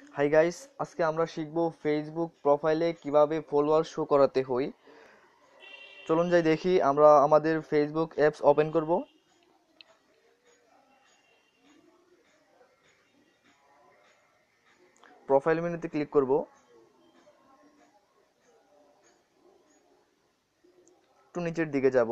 Hi guys, আজকে আমরা শিখব ফেসবুক প্রোফাইলে কিভাবে ফলোয়ার শো করাতে হয়। চলুন যাই দেখি। আমরা আমাদের ফেসবুক অ্যাপস ওপেন করব। প্রোফাইল মেনুতে ক্লিক করব। একটু নিচের দিকে যাব।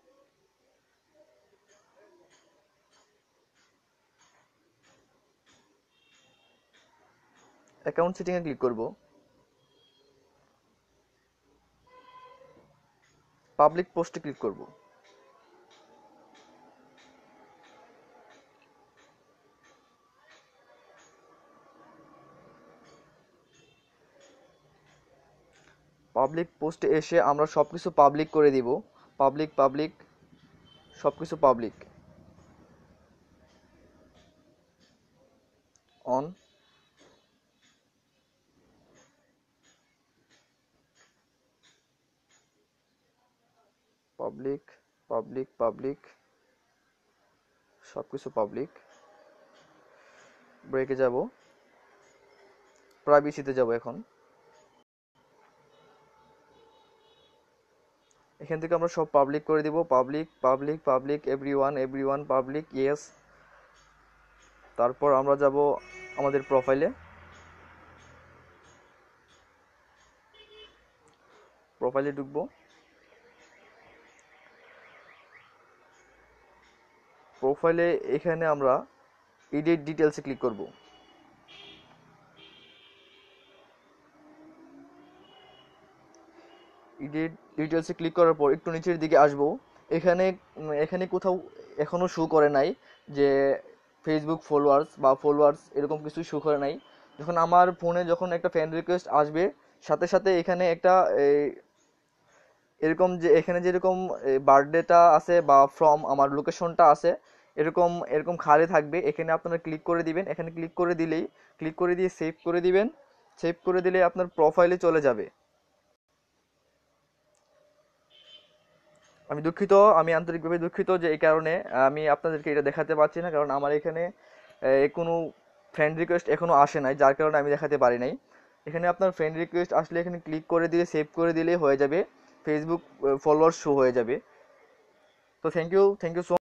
অ্যাকাউন্ট সেটিংয়ে ক্লিক করব। পাবলিক পোস্টে ক্লিক করব। পাবলিক পোস্টে এসে আমরা সবকিছু পাবলিক করে দিব। পাবলিক পাবলিক সবকিছু public on. Public public public সবকিছু পাবলিক। ব্রেকে যাব, প্রাইভেসিতে যাব। এখন এখান থেকে আমরা সব পাবলিক করে দিব। Public public public everyone everyone public yes. তারপর আমরা যাব আমাদের প্রোফাইলে। প্রোফাইলে ঢুকবো। প্রোফাইলে এখানে আমরা এডিট ডিটেলসে ক্লিক করব। এডিট ডিটেলসে ক্লিক করার পর একটু নিচের দিকে আসব। এখানে এখানে কোথাও এখনো শো করে নাই যে ফেসবুক ফলোয়ার্স এরকম কিছু শো করে নাই। যখন আমার ফোনে যখন একটা ফ্রেন্ড রিকোয়েস্ট আসবে, সাথে সাথে এখানে একটা এরকম যে এখানে যেরকম বার্থডেটা আছে বা ফ্রম আমার লোকেশনটা আছে, এরকম এরকম খালি থাকবে। এখানে আপনারা ক্লিক করে দিবেন। এখানে ক্লিক করে দিয়ে সেভ করে দিবেন। সেভ করে দিলে আপনার প্রোফাইলে চলে যাবে। আমি দুঃখিত, আমি আন্তরিকভাবে দুঃখিত যে এই কারণে আমি আপনাদেরকে এটা দেখাতে পারছি না, কারণ আমার এখানে কোনো ফ্রেন্ড রিকোয়েস্ট এখনো আসে নাই, যার কারণে আমি দেখাতে পারি নাই। এখানে আপনার ফ্রেন্ড রিকোয়েস্ট আসলে এখানে ক্লিক করে দিলে সেভ করে দিলে হয়ে যাবে, ফেসবুক ফলোয়ার শো হয়ে যাবে। তো থ্যাংক ইউ সো